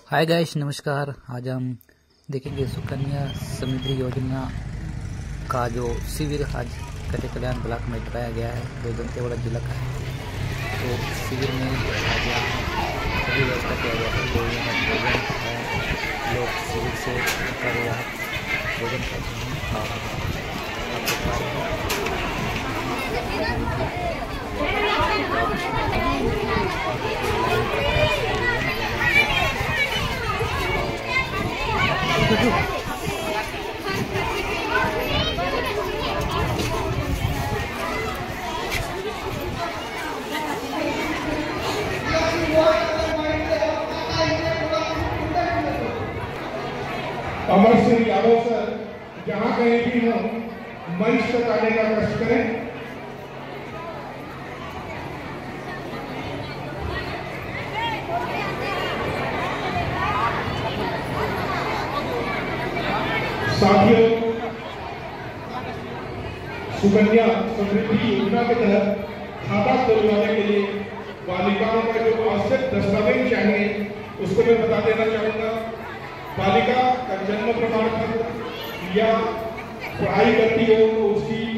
Hi guys, नमस्कार। आज हम देखेंगे सुकन्या समृद्धि योजना का जो शिविर आज कटे कल्याण ब्लॉक में लगाया गया है, जो दंतेवाड़ा जिला का है। तो शिविर में आज यहाँ सभी व्यवस्था किया गया है। जो यहाँ भोजन है, लोग शिविर से कर भोजन करते हैं और आप देख पा रहे हैं। अमर सिंह यादव सर जहां कहीं भी हो मंच तक आने का कष्ट करें। साथियों, सुकन्या समृद्धि योजना के तहत खाता खुलवाने के लिए बालिकाओं का जो आवश्यक दस्तावेज चाहिए उसको मैं बता देना चाहूंगा। बालिका का जन्म प्रमाण पत्र या पढ़ाई करती हो तो उसकी